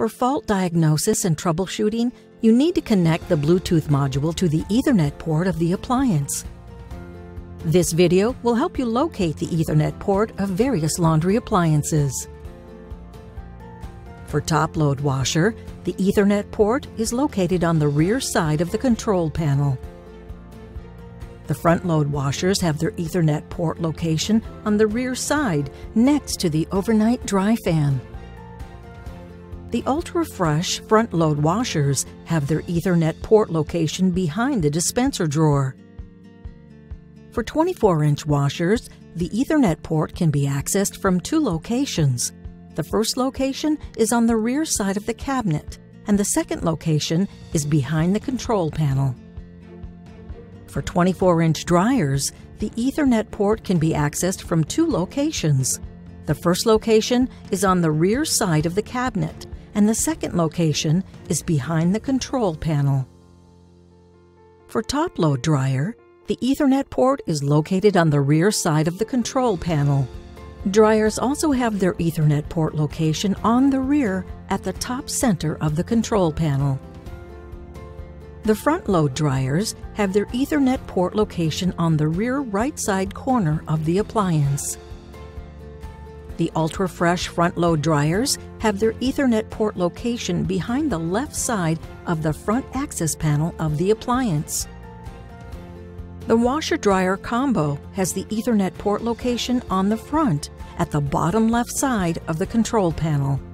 For fault diagnosis and troubleshooting, you need to connect the Bluetooth module to the Ethernet port of the appliance. This video will help you locate the Ethernet port of various laundry appliances. For top-load washer, the Ethernet port is located on the rear side of the control panel. The front-load washers have their Ethernet port location on the rear side next to the overnight dry fan. The ultra-fresh front-load washers have their Ethernet port location behind the dispenser drawer. For 24-inch washers, the Ethernet port can be accessed from two locations. The first location is on the rear side of the cabinet, and the second location is behind the control panel. For 24-inch dryers, the Ethernet port can be accessed from two locations. The first location is on the rear side of the cabinet, and the second location is behind the control panel. For top-load dryer, the Ethernet port is located on the rear side of the control panel. Dryers also have their Ethernet port location on the rear at the top center of the control panel. The front-load dryers have their Ethernet port location on the rear right side corner of the appliance. The ultra-fresh front-load dryers have their Ethernet port location behind the left side of the front access panel of the appliance. The washer-dryer combo has the Ethernet port location on the front at the bottom left side of the control panel.